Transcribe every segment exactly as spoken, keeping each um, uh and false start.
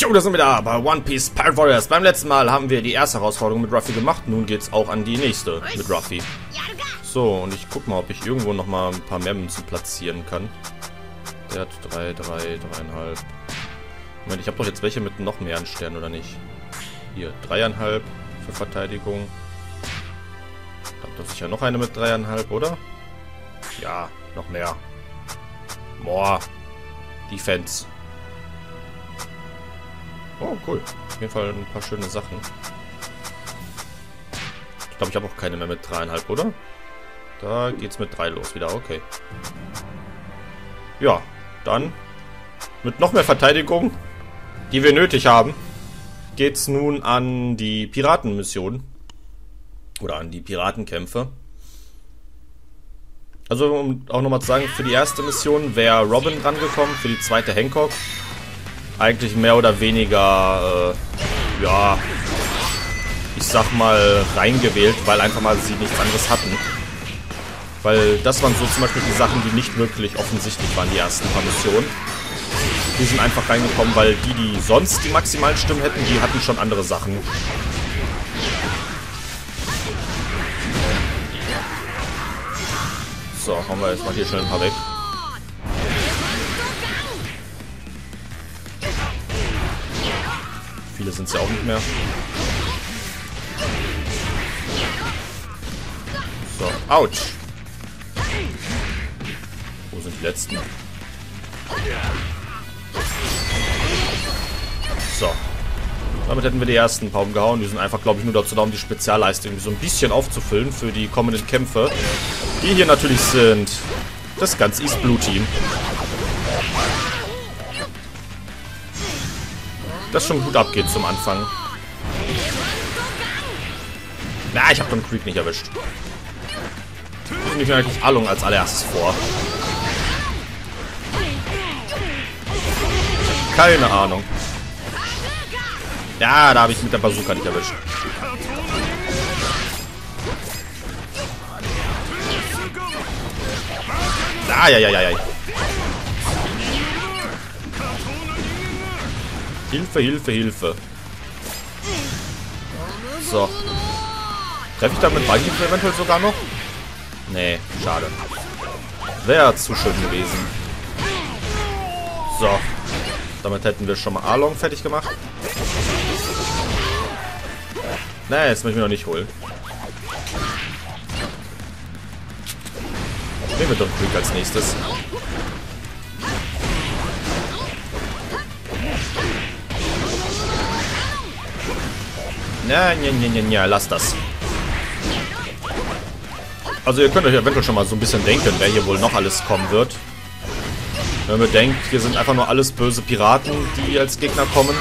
Jo, da sind wir da bei One Piece Pirate Warriors. Beim letzten Mal haben wir die erste Herausforderung mit Ruffy gemacht. Nun geht's auch an die nächste mit Ruffy. So, und ich guck mal, ob ich irgendwo noch mal ein paar mehr Münzen platzieren kann. Der hat drei, drei, dreieinhalb. Moment, ich habe doch jetzt welche mit noch mehr an Sternen, oder nicht? Hier, dreieinhalb für Verteidigung. Da hat doch sicher noch eine mit dreieinhalb, oder? Ja, noch mehr. Boah. Defense. Oh, cool. Auf jeden Fall ein paar schöne Sachen. Ich glaube, ich habe auch keine mehr mit dreieinhalb, oder? Da geht's mit drei los wieder. Okay. Ja, dann mit noch mehr Verteidigung, die wir nötig haben, geht's nun an die Piratenmission. Oder an die Piratenkämpfe. Also, um auch nochmal zu sagen, für die erste Mission wäre Robin dran gekommen, für die zweite Hancock. Eigentlich mehr oder weniger, äh, ja, ich sag mal, reingewählt, weil einfach mal sie nichts anderes hatten. Weil das waren so zum Beispiel die Sachen, die nicht wirklich offensichtlich waren, die ersten paar Missionen. Die sind einfach reingekommen, weil die, die sonst die maximalen Stimmen hätten, die hatten schon andere Sachen. So, hauen wir jetzt mal hier schnell ein paar weg. Viele sind es ja auch nicht mehr. So, ouch. Wo sind die letzten? So. Damit hätten wir die ersten paar umgehauen. Die sind einfach, glaube ich, nur dazu da, um die Spezialleistung so ein bisschen aufzufüllen für die kommenden Kämpfe. Die hier natürlich sind das ganz East Blue Team. Das schon gut abgeht zum Anfang. Na, ich habe Don Creek nicht erwischt. Ich nehme eigentlich Along als allererstes vor. Keine Ahnung. Ja, da habe ich mit der Bazooka nicht erwischt. Ah, ja, ja, ja, ja. Hilfe, Hilfe, Hilfe. So. Treffe ich damit Buggy eventuell sogar noch? Nee, schade. Wäre zu schön gewesen. So. Damit hätten wir schon mal Along fertig gemacht. Nee, jetzt möchte ich mich noch nicht holen. Nehmen wir Don Creek als nächstes. Na, ja, ja, ja, ja, lass das. Also ihr könnt euch eventuell schon mal so ein bisschen denken, wer hier wohl noch alles kommen wird. Wenn man denkt, hier sind einfach nur alles böse Piraten, die als Gegner kommen.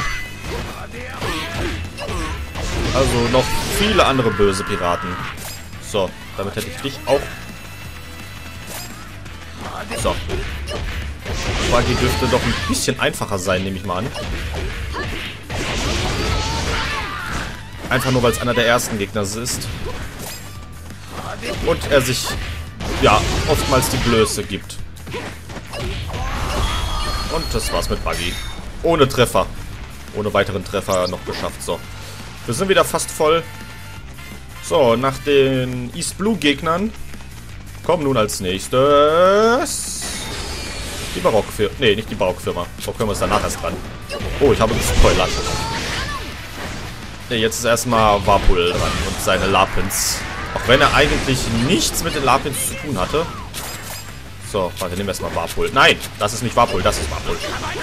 Also noch viele andere böse Piraten. So, damit hätte ich dich auch. So. Buggy dürfte doch ein bisschen einfacher sein, nehme ich mal an. Einfach nur, weil es einer der ersten Gegner ist. Und er sich, ja, oftmals die Blöße gibt. Und das war's mit Buggy. Ohne Treffer. Ohne weiteren Treffer noch geschafft. So. Wir sind wieder fast voll. So, nach den East Blue Gegnern kommen nun als nächstes die Barockfirma. Ne, nicht die Barockfirma. Barockfirma ist danach erst dran. Oh, ich habe gespoilert. Ne, jetzt ist erstmal Warpul dran und seine Lapins. Auch wenn er eigentlich nichts mit den Lapins zu tun hatte. So, warte, nehmen wir erstmal Warpul. Nein, das ist nicht Warpul, das ist Warpul.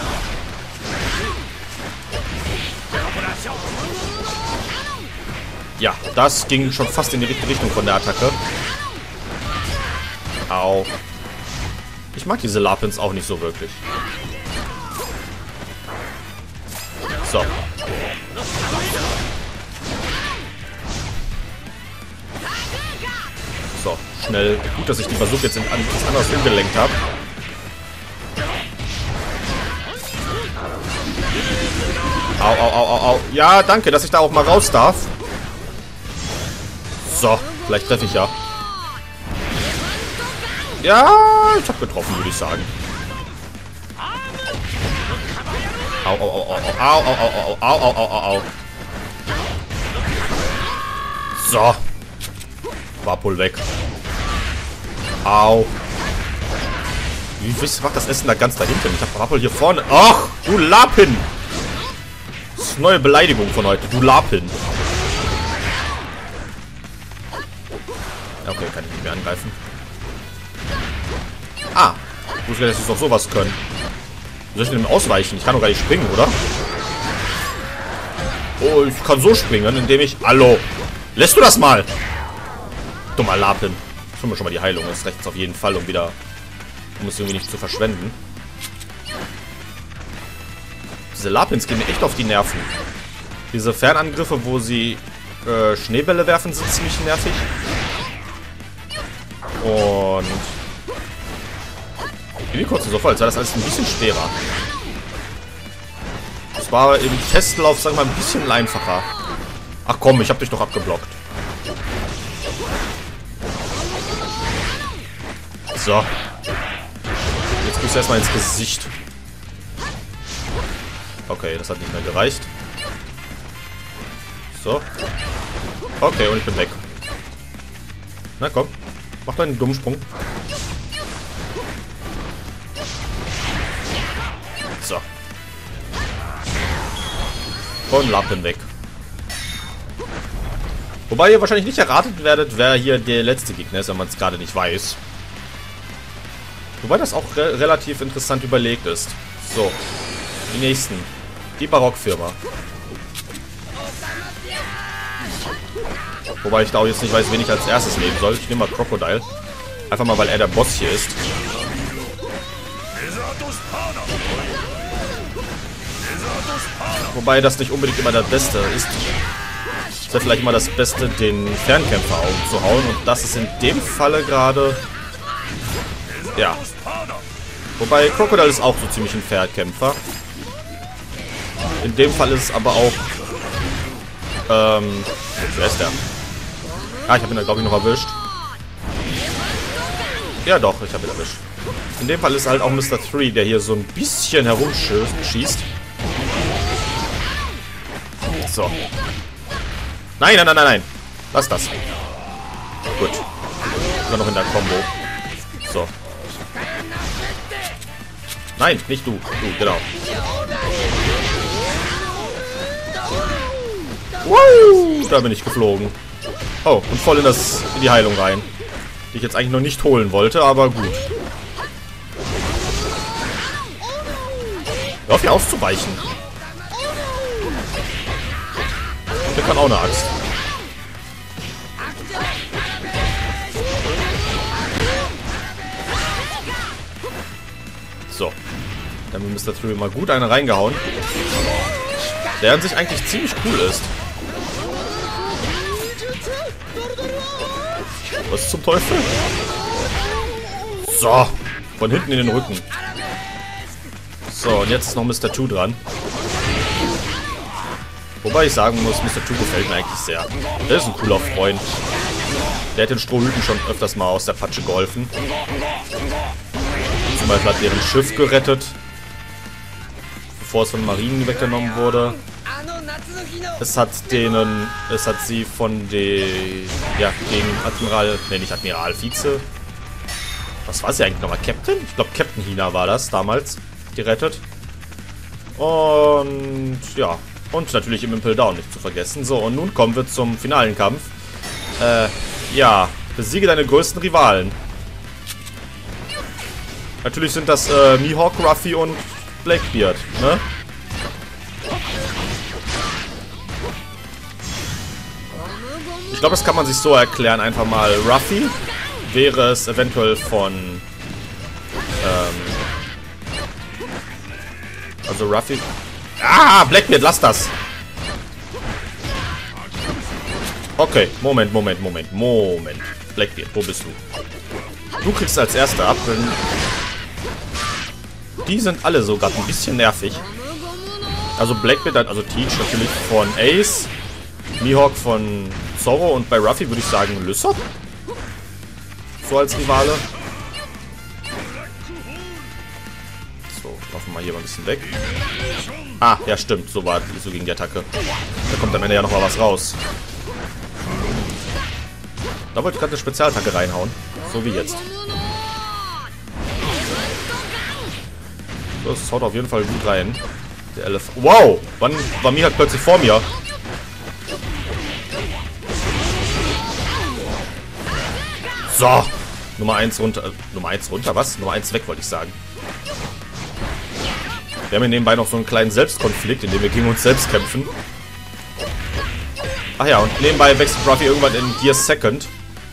Ja, das ging schon fast in die richtige Richtung von der Attacke. Au. Ich mag diese Lapins auch nicht so wirklich. So. So, schnell. Gut, dass ich die Bazooka jetzt in etwas anderes umgelenkt habe. Au, au, au, au, au. Ja, danke, dass ich da auch mal raus darf. So, vielleicht treffe ich ja. Ja, ich habe getroffen, würde ich sagen. Au, au, au, au, au, au, au, au, au, au, au, au. So. Warpol weg. Au. Wie wisst ihr, macht das Essen da ganz dahinter? Ich hab Warpol hier vorne. Ach, du Lapin. Das ist eine neue Beleidigung von heute. Du Lapin. Okay, kann ich nicht mehr angreifen. Ah. Ich wusste gar nicht, dass sie doch sowas können. Wie soll ich denn ausweichen? Ich kann doch gar nicht springen, oder? Oh, ich kann so springen, indem ich... Hallo. Lässt du das mal? Dummer Lapin. Ich hol mir schon mal die Heilung. Das reicht jetzt auf jeden Fall, um wieder... Um es irgendwie nicht zu verschwenden. Diese Lapins gehen mir echt auf die Nerven. Diese Fernangriffe, wo sie äh, Schneebälle werfen, sind ziemlich nervig. Und... Irgendwie kurz so voll, als wäre das alles ein bisschen schwerer. Das war im Testlauf, sagen wir mal, ein bisschen einfacher. Ach komm, ich hab dich doch abgeblockt. So. Jetzt kriegst du erstmal ins Gesicht. Okay, das hat nicht mehr gereicht. So. Okay, und ich bin weg. Na komm, mach deinen dummen Sprung. So. Und Lapin weg. Wobei ihr wahrscheinlich nicht erratet werdet, wer hier der letzte Gegner ist, wenn man es gerade nicht weiß. Wobei das auch re relativ interessant überlegt ist. So. Die nächsten. Die Barockfirma. Wobei ich da auch jetzt nicht weiß, wen ich als erstes nehmen soll. Ich nehme mal Crocodile. Einfach mal, weil er der Boss hier ist. Wobei das nicht unbedingt immer das Beste ist. Es wäre vielleicht mal das Beste, den Fernkämpfer aufzuhauen. Und das ist in dem Falle gerade... Ja. Wobei Crocodile ist auch so ziemlich ein Fernkämpfer. In dem Fall ist es aber auch... Ähm... Wer ist der? Ah, ich habe ihn da, glaube ich, noch erwischt. Ja doch, ich habe ihn erwischt. In dem Fall ist halt auch Mister drei, der hier so ein bisschen herumschießt. So. Nein, nein, nein, nein, nein. Lass das. Gut. Immer noch in der Combo. So. Nein, nicht du. Du, genau. Woo! Da bin ich geflogen. Oh, und voll in, das, in die Heilung rein. Die ich jetzt eigentlich noch nicht holen wollte, aber gut. Hör auf, hier auszuweichen. Der kann auch eine Axt. So. Dann haben wir Mister drei mal gut eine reingehauen. Der an sich eigentlich ziemlich cool ist. Was zum Teufel? So. Von hinten in den Rücken. So, und jetzt ist noch Mister zwei dran. Wobei ich sagen muss, Mister zwei gefällt mir eigentlich sehr. Der ist ein cooler Freund. Der hat den Strohhüten schon öfters mal aus der Patsche geholfen. Zum Beispiel hat deren Schiff gerettet. Bevor es von Marinen weggenommen wurde. Es hat denen... Es hat sie von den... Ja, gegen Admiral... Ne, nicht Admiral, Vize. Was war sie eigentlich nochmal? Captain? Ich glaube, Captain Hina war das damals. Gerettet. Und... Ja. Und natürlich im Impel Down nicht zu vergessen. So, und nun kommen wir zum finalen Kampf. Äh, ja. Besiege deine größten Rivalen. Natürlich sind das äh, Mihawk, Ruffy und Blackbeard, ne? Ich glaube, das kann man sich so erklären. Einfach mal Ruffy wäre es eventuell von... Ähm, also Ruffy... Ah, Blackbeard, lass das! Okay, Moment, Moment, Moment, Moment. Blackbeard, wo bist du? Du kriegst als Erster ab, denn... Die sind alle sogar ein bisschen nervig. Also Blackbeard, also Teach natürlich von Ace, Mihawk von Zoro und bei Ruffy würde ich sagen Lysop. So als Rivale. So, laufen wir mal hier mal ein bisschen weg. Ah, ja stimmt, so war so gegen die Attacke. Da kommt am Ende ja noch mal was raus. Da wollte ich gerade eine Spezialattacke reinhauen. So wie jetzt. Das haut auf jeden Fall gut rein. Der Elefant. Wow! Wann war mir halt plötzlich vor mir? So! Nummer eins runter. Äh, Nummer eins runter, was? Nummer eins weg, wollte ich sagen. Wir haben hier nebenbei noch so einen kleinen Selbstkonflikt, in dem wir gegen uns selbst kämpfen. Ach ja, und nebenbei wechselt Ruffy irgendwann in Gear Second.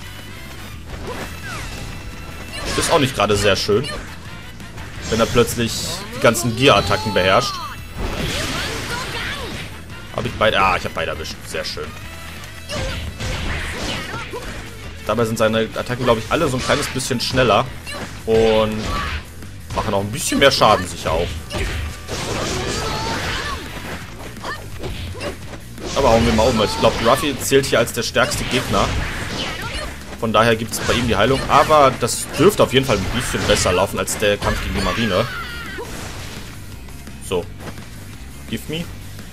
Ist auch nicht gerade sehr schön. Wenn er plötzlich die ganzen Gear-Attacken beherrscht. Habe ich beide... Ah, ich habe beide erwischt. Sehr schön. Dabei sind seine Attacken, glaube ich, alle so ein kleines bisschen schneller. Und machen auch ein bisschen mehr Schaden, sicher auch. Aber hauen wir mal um. Ich glaube, Ruffy zählt hier als der stärkste Gegner. Von daher gibt es bei ihm die Heilung. Aber das dürfte auf jeden Fall ein bisschen besser laufen als der Kampf gegen die Marine. So. Give me.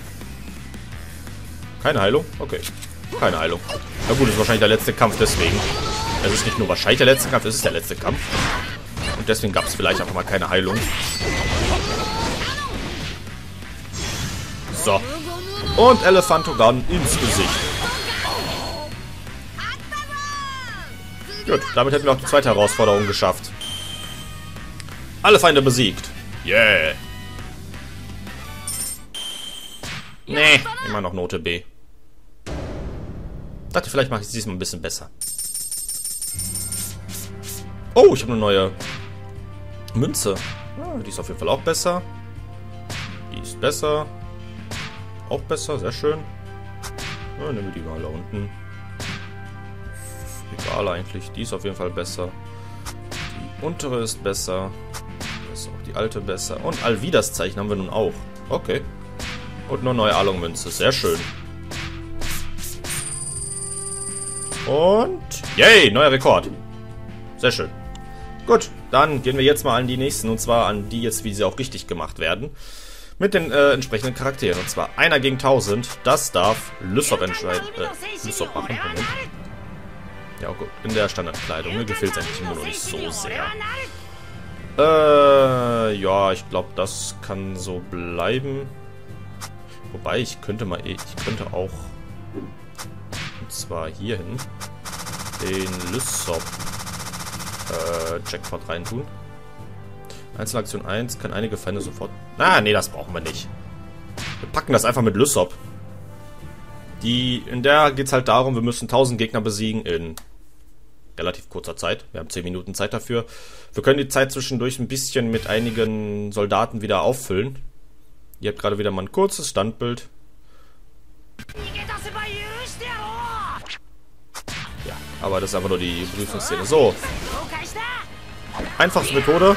Keine Heilung? Okay. Keine Heilung. Na gut, ist wahrscheinlich der letzte Kampf deswegen. Es ist nicht nur wahrscheinlich der letzte Kampf, es ist der letzte Kampf. Und deswegen gab es vielleicht einfach mal keine Heilung. So. Und Elefantogun ins Gesicht. Gut, damit hätten wir auch die zweite Herausforderung geschafft. Alle Feinde besiegt. Yeah. Nee, immer noch Note B. Dachte, vielleicht mache ich es diesmal ein bisschen besser. Oh, ich habe eine neue Münze. Ah, die ist auf jeden Fall auch besser. Die ist besser. Auch besser, sehr schön. Ja, nehmen wir die mal da unten. Egal eigentlich, die ist auf jeden Fall besser. Die untere ist besser. Das ist auch die alte besser. Und Alvidas Zeichen haben wir nun auch. Okay. Und eine neue Along-Münze, sehr schön. Und yay, neuer Rekord. Sehr schön. Gut, dann gehen wir jetzt mal an die nächsten. Und zwar an die jetzt, wie sie auch richtig gemacht werden. Mit den äh, entsprechenden Charakteren. Und zwar einer gegen tausend. Das darf Lysop entscheiden. Äh, Lysop machen. Moment. Ja, gut. In der Standardkleidung. Mir gefällt es eigentlich immer noch nicht so sehr. Äh, ja, ich glaube, das kann so bleiben. Wobei, ich könnte mal, ich könnte auch, und zwar hierhin, den Lysop äh, Jackpot reintun. Einzelaktion eins kann einige Feinde sofort... Ah, nee, das brauchen wir nicht. Wir packen das einfach mit Lysop. Die, in der geht es halt darum, wir müssen tausend Gegner besiegen in relativ kurzer Zeit. Wir haben zehn Minuten Zeit dafür. Wir können die Zeit zwischendurch ein bisschen mit einigen Soldaten wieder auffüllen. Ihr habt gerade wieder mal ein kurzes Standbild. Ja, aber das ist einfach nur die Prüfungsszene. So. Einfachste Methode.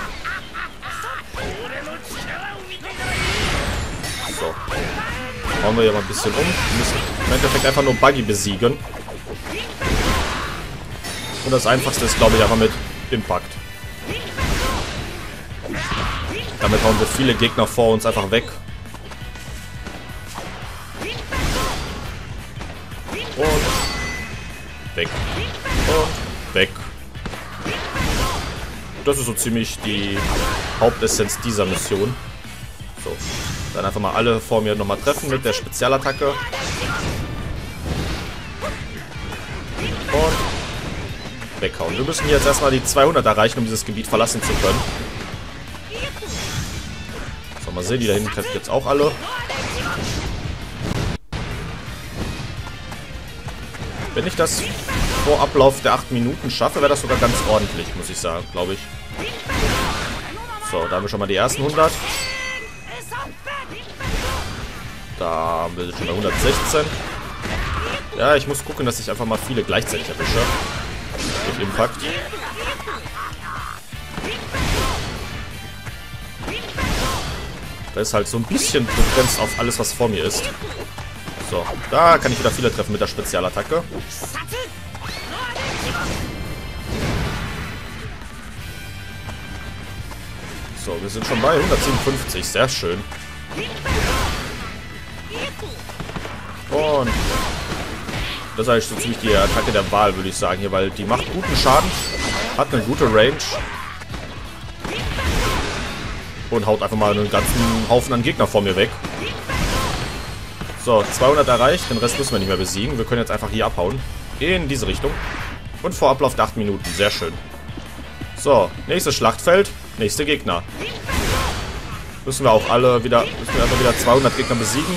So. Hauen wir hier mal ein bisschen um. Wir müssen im Endeffekt einfach nur Buggy besiegen. Und das Einfachste ist, glaube ich, einfach mit Impact. Damit hauen wir viele Gegner vor uns einfach weg. Und weg. Und weg. Das ist so ziemlich die Hauptessenz dieser Mission. So. Dann einfach mal alle vor mir nochmal treffen mit der Spezialattacke. Und weghauen. Wir müssen jetzt erstmal die zweihundert erreichen, um dieses Gebiet verlassen zu können. So, mal sehen, die da hinten treffen jetzt auch alle. Wenn ich das vor Ablauf der acht Minuten schaffe, wäre das sogar ganz ordentlich, muss ich sagen, glaube ich. So, da haben wir schon mal die ersten hundert. Da haben wir schon mal hundertsechzehn. Ja, ich muss gucken, dass ich einfach mal viele gleichzeitig erwische. Mit Impact. Da ist halt so ein bisschen begrenzt auf alles, was vor mir ist. So, da kann ich wieder viele treffen mit der Spezialattacke. So, wir sind schon bei hundertsiebenundfünfzig. Sehr schön. Und das ist eigentlich so ziemlich die Attacke der Wahl, würde ich sagen hier, weil die macht guten Schaden, hat eine gute Range und haut einfach mal einen ganzen Haufen an Gegner vor mir weg. So, zweihundert erreicht, den Rest müssen wir nicht mehr besiegen. Wir können jetzt einfach hier abhauen. In diese Richtung. Und vor Ablauf der acht Minuten, sehr schön. So, nächstes Schlachtfeld, nächste Gegner. Müssen wir auch alle wieder, müssen wir einfach wieder zweihundert Gegner besiegen.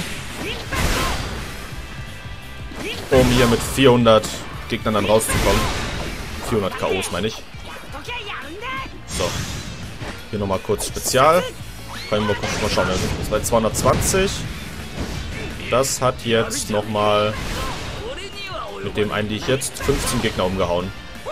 Um hier mit vierhundert Gegnern dann rauszukommen. vierhundert K Os meine ich. So. Hier nochmal kurz Spezial. Können wir kurz mal schauen. Wir sind bei zweihundertzwanzig. Das hat jetzt nochmal mit dem eigentlich jetzt fünfzehn Gegner umgehauen.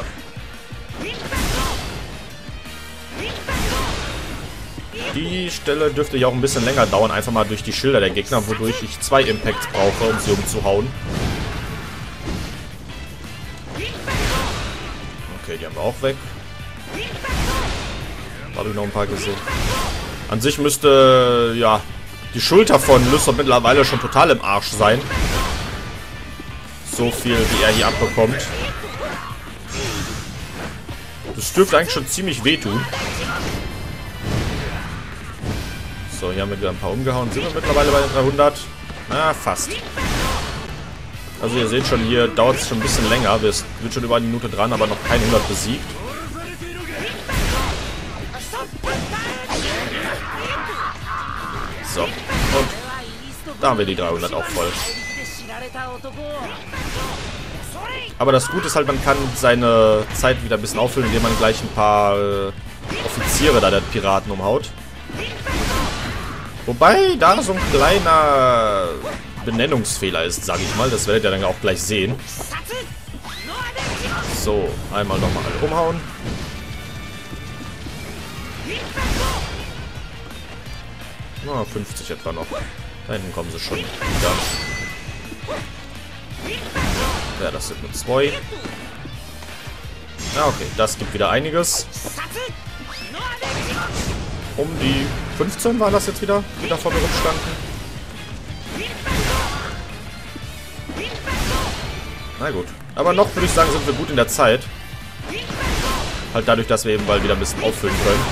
Die Stelle dürfte ja auch ein bisschen länger dauern. Einfach mal durch die Schilder der Gegner, wodurch ich zwei Impacts brauche, um sie umzuhauen. Okay, die haben wir auch weg. Habe ich noch ein paar gesehen. An sich müsste, ja, die Schulter von Lysop mittlerweile schon total im Arsch sein. So viel, wie er hier abbekommt. Das dürfte eigentlich schon ziemlich wehtun. So, hier haben wir wieder ein paar umgehauen. Sind wir mittlerweile bei den dreihundert? Na, fast. Also ihr seht schon, hier dauert es schon ein bisschen länger. Wir sind schon über eine Minute dran, aber noch kein hundert besiegt. So, und da haben wir die dreihundert auch voll. Aber das Gute ist halt, man kann seine Zeit wieder ein bisschen auffüllen, indem man gleich ein paar äh, Offiziere da der Piraten umhaut. Wobei da so ein kleiner Benennungsfehler ist, sage ich mal. Das werdet ihr dann auch gleich sehen. So, einmal nochmal alle umhauen. Na, fünfzig etwa noch. Da hinten kommen sie schon wieder. Ja, das sind nur zwei. Ja, okay, das gibt wieder einiges. Um die fünfzehn war das jetzt wieder, die da vor mir rumstanden. Na gut. Aber noch würde ich sagen, sind wir gut in der Zeit. Halt dadurch, dass wir eben bald wieder ein bisschen auffüllen können.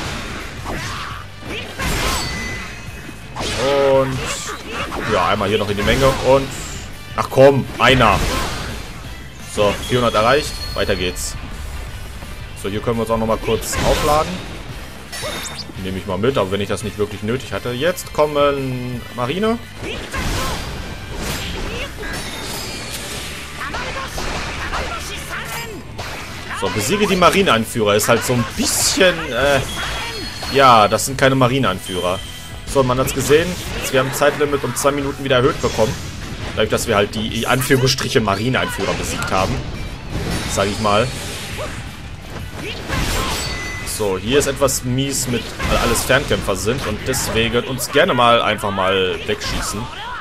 Und ja, einmal hier noch in die Menge und ach komm, einer. So, vierhundert erreicht. Weiter geht's. So, hier können wir uns auch noch mal kurz aufladen. Nehme ich mal mit, aber wenn ich das nicht wirklich nötig hatte. Jetzt kommen Marine. So, besiege die Marineanführer. Ist halt so ein bisschen, äh, ja, das sind keine Marineanführer. So, man hat es gesehen. Wir haben Zeitlimit um zwei Minuten wieder erhöht bekommen. Dadurch, dass wir halt die Anführungsstriche Marineanführer besiegt haben. Sage ich mal. So, hier ist etwas mies mit, weil alles Fernkämpfer sind und deswegen uns gerne mal einfach mal wegschießen.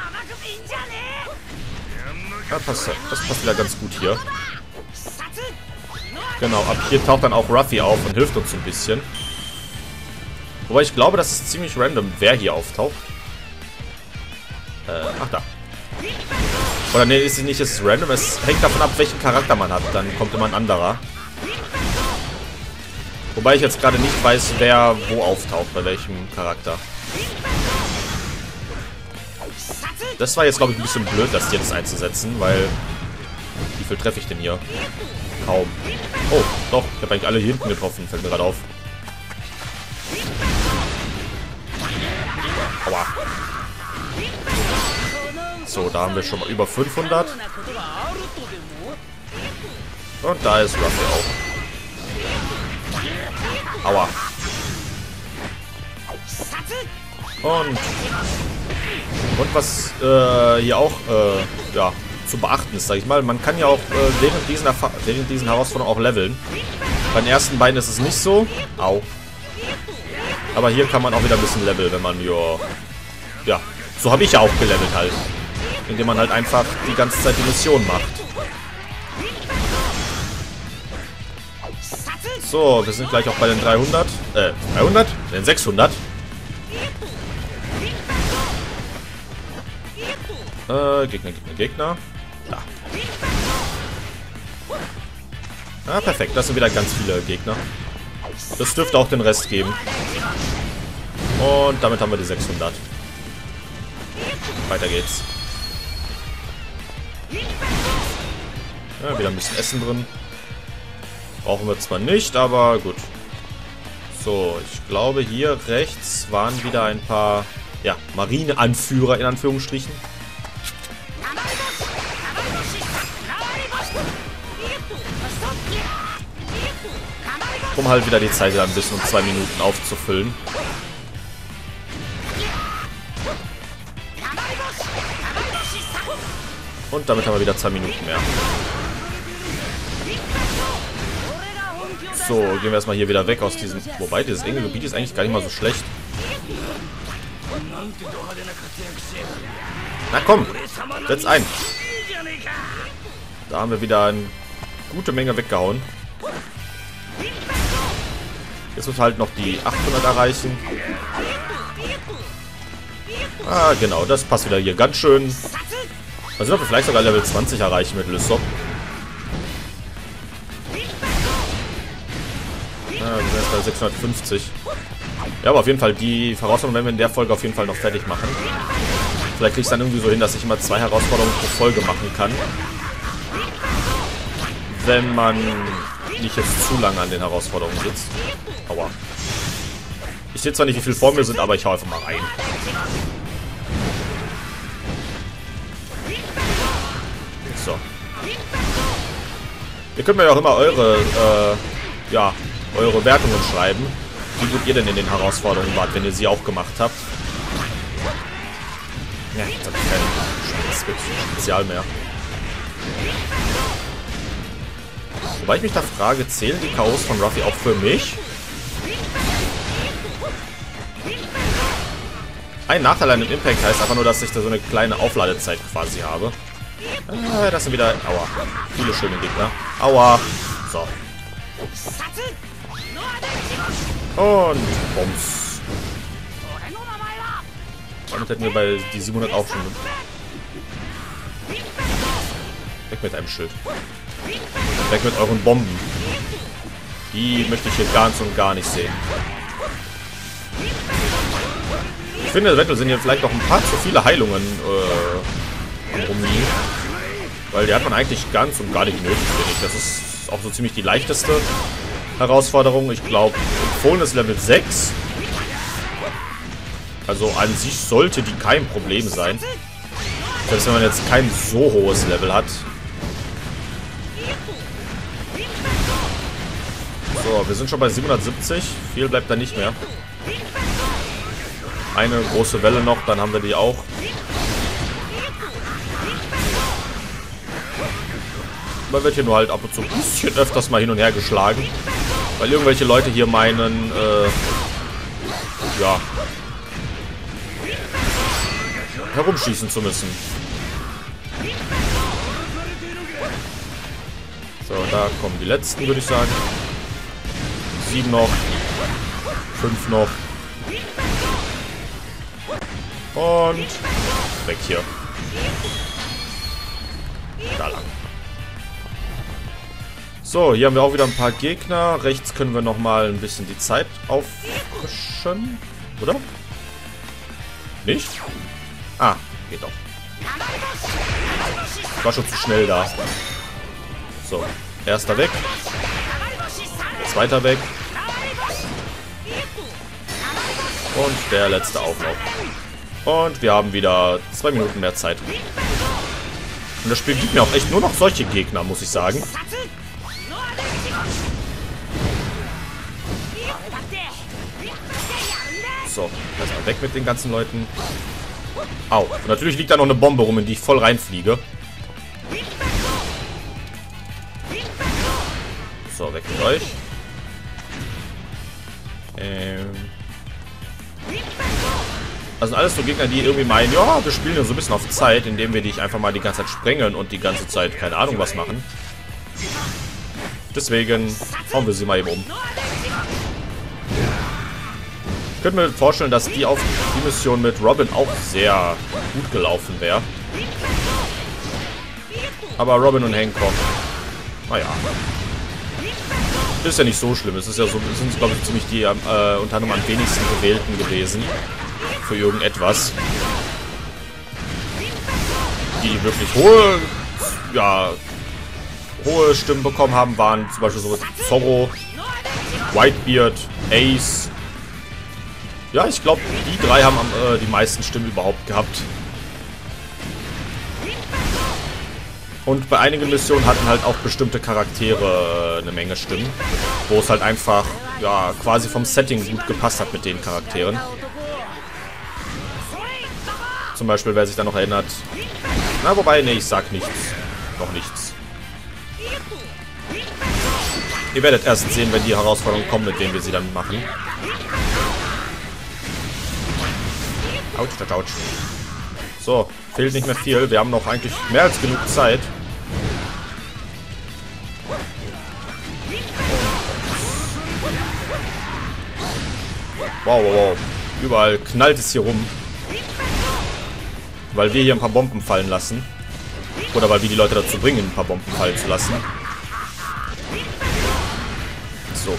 Ja, passt, das passt wieder ganz gut hier. Genau, ab hier taucht dann auch Ruffy auf und hilft uns ein bisschen. Wobei ich glaube, das ist ziemlich random, wer hier auftaucht. Äh, ach da. Oder ne, ist es nicht, es ist random, es hängt davon ab, welchen Charakter man hat. Dann kommt immer ein anderer. Wobei ich jetzt gerade nicht weiß, wer wo auftaucht, bei welchem Charakter. Das war jetzt, glaube ich, ein bisschen blöd, das jetzt einzusetzen, weil... Wie viel treffe ich denn hier? Kaum. Oh, doch, ich habe eigentlich alle hier hinten getroffen, fällt mir gerade auf. Aua. So, da haben wir schon mal über fünfhundert. Und da ist Ruffy auch. Aua. Und, und was äh, hier auch äh, ja, zu beachten ist, sag ich mal, man kann ja auch äh, während, diesen während diesen Herausforderungen auch leveln. Bei den ersten beiden ist es nicht so. Au. Aber hier kann man auch wieder ein bisschen leveln, wenn man ja... Ja, so habe ich ja auch gelevelt halt. Indem man halt einfach die ganze Zeit die Mission macht. So, wir sind gleich auch bei den dreihundert. Äh, dreihundert? Den sechshundert. Äh, Gegner, Gegner, Gegner. Da. Ah, perfekt. Das sind wieder ganz viele Gegner. Das dürfte auch den Rest geben. Und damit haben wir die sechshundert. Weiter geht's. Ja, wieder ein bisschen Essen drin. Brauchen wir zwar nicht, aber gut. So, ich glaube hier rechts waren wieder ein paar, ja, Marineanführer in Anführungsstrichen. Um halt wieder die Zeit wieder ein bisschen um zwei Minuten aufzufüllen. Und damit haben wir wieder zwei Minuten mehr. So, gehen wir erstmal hier wieder weg aus diesem... Wobei, dieses enge Gebiet ist eigentlich gar nicht mal so schlecht. Na komm, setz ein. Da haben wir wieder eine gute Menge weggehauen. Jetzt müssen wir halt noch die achthundert erreichen. Ah, genau, das passt wieder hier ganz schön. Mal sehen, ob wir vielleicht sogar Level zwanzig erreichen mit Lysop. Ja, wir sind jetzt bei sechshundertfünfzig. Ja, aber auf jeden Fall, die Herausforderung werden wir in der Folge auf jeden Fall noch fertig machen. Vielleicht kriege ich es dann irgendwie so hin, dass ich immer zwei Herausforderungen pro Folge machen kann. Wenn man nicht jetzt zu lange an den Herausforderungen sitzt. Aua. Ich sehe zwar nicht, wie viel vor mir sind, aber ich hau einfach mal rein. So. Ihr könnt mir ja auch immer eure, äh, ja, eure Wertungen schreiben. Wie gut ihr denn in den Herausforderungen wart, wenn ihr sie auch gemacht habt. Ja, jetzt habe ich kein Spezial mehr. Wobei ich mich da frage, zählen die K Os von Ruffy auch für mich? Ein Nachteil an dem Impact heißt einfach nur, dass ich da so eine kleine Aufladezeit quasi habe. Ah, das sind wieder... Aua. Viele schöne Gegner. Aua. So. Und Bums. Damit hätten wir bei die siebenhundert auch schon. Weg mit einem Schild. Weg mit euren Bomben. Die möchte ich hier ganz und gar nicht sehen. Ich finde, eventuell sind hier vielleicht noch ein paar zu viele Heilungen äh, rumliegen. Weil die hat man eigentlich ganz und gar nicht nötig, finde ich. Das ist auch so ziemlich die leichteste Herausforderung. Ich glaube, empfohlen ist Level sechs. Also an sich sollte die kein Problem sein. Selbst wenn man jetzt kein so hohes Level hat. So, wir sind schon bei siebenhundertsiebzig. Viel bleibt da nicht mehr. Eine große Welle noch, dann haben wir die auch. Man wird hier nur halt ab und zu ein bisschen öfters mal hin und her geschlagen. Weil irgendwelche Leute hier meinen, äh, ja, herumschießen zu müssen. So, da kommen die letzten, würde ich sagen. Sieben noch. Fünf noch. Und weg hier. Da lang. So, hier haben wir auch wieder ein paar Gegner. Rechts können wir nochmal ein bisschen die Zeit auffrischen. Oder? Nicht? Ah, geht doch. Ich war schon zu schnell da. So, erster weg. Zweiter weg. Und der letzte auch noch. Und wir haben wieder zwei Minuten mehr Zeit. Und das Spiel gibt mir auch echt nur noch solche Gegner, muss ich sagen. So, erstmal weg mit den ganzen Leuten. Au. Und natürlich liegt da noch eine Bombe rum, in die ich voll reinfliege. So, weg mit euch. Ähm. Das sind alles so Gegner, die irgendwie meinen, ja, wir spielen ja so ein bisschen auf Zeit, indem wir dich einfach mal die ganze Zeit sprengen und die ganze Zeit keine Ahnung was machen. Deswegen hauen wir sie mal eben um. Ich könnte mir vorstellen, dass die auf die Mission mit Robin auch sehr gut gelaufen wäre. Aber Robin und Hancock, naja, ist ja nicht so schlimm. Es ist ja so, es sind, glaube ich, ziemlich die äh, unter anderem am wenigsten gewählten gewesen für irgendetwas. Die wirklich hohe, ja, hohe Stimmen bekommen haben, waren zum Beispiel so Zorro, Whitebeard, Ace. Ja, ich glaube, die drei haben äh, die meisten Stimmen überhaupt gehabt. Und bei einigen Missionen hatten halt auch bestimmte Charaktere äh, eine Menge Stimmen, wo es halt einfach, ja, quasi vom Setting gut gepasst hat mit den Charakteren. Zum Beispiel, wer sich da noch erinnert. Na, wobei, nee, ich sag nichts. Noch nichts. Ihr werdet erst sehen, wenn die Herausforderungen kommen, mit denen wir sie dann machen. Autsch, autsch, autsch. So, fehlt nicht mehr viel. Wir haben noch eigentlich mehr als genug Zeit. Wow, wow, wow. Überall knallt es hier rum. Weil wir hier ein paar Bomben fallen lassen. Oder weil wir die Leute dazu bringen, ein paar Bomben fallen zu lassen. So.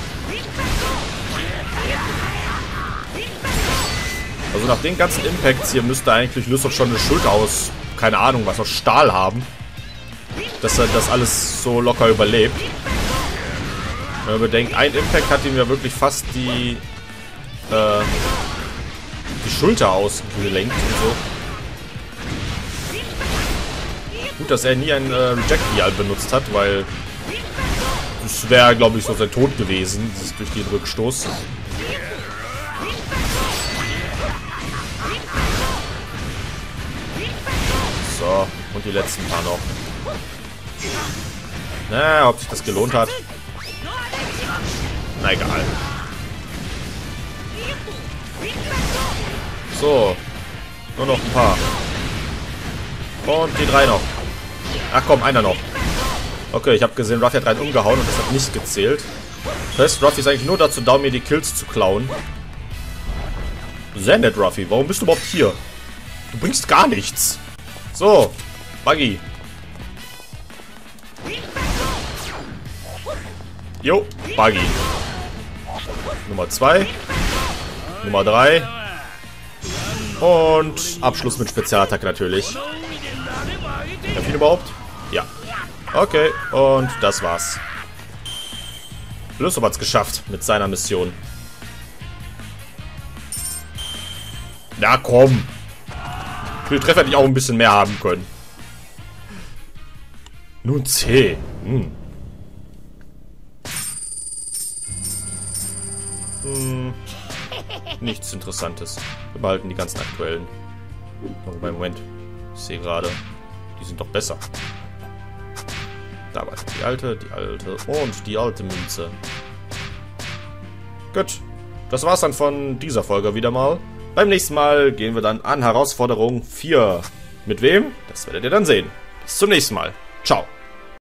Also nach den ganzen Impacts hier müsste eigentlich Lysop schon eine Schulter aus, keine Ahnung was, aus Stahl haben. Dass er das alles so locker überlebt. Wenn man bedenkt, ein Impact hat ihm ja wirklich fast die, äh, die Schulter ausgelenkt und so. Gut, dass er nie ein äh, Rejectial benutzt hat, weil das wäre, glaube ich, so sein Tod gewesen, dieses durch den Rückstoß. So, und die letzten paar noch. Na, ob sich das gelohnt hat. Na, egal. So, nur noch ein paar. Und die drei noch. Ach komm, einer noch. Okay, ich habe gesehen, Ruffy hat rein umgehauen und das hat nicht gezählt. Das heißt, Ruffy ist eigentlich nur dazu da, mir die Kills zu klauen. Sehr nett, Ruffy. Warum bist du überhaupt hier? Du bringst gar nichts. So, Buggy. Jo, Buggy. Nummer zwei. Nummer drei. Und Abschluss mit Spezialattacke natürlich. Darf ich überhaupt? Ja. Okay, und das war's. Lysop hat's geschafft mit seiner Mission. Na komm. Die Treffer hätte ich auch ein bisschen mehr haben können. Nun zehn. Hm. Hm. Nichts Interessantes. Wir behalten die ganzen aktuellen. Oh, Moment. Ich sehe gerade, die sind doch besser. Da war die alte, die alte und die alte Münze. Gut. Das war's dann von dieser Folge wieder mal. Beim nächsten Mal gehen wir dann an Herausforderung vier. Mit wem? Das werdet ihr dann sehen. Bis zum nächsten Mal. Ciao.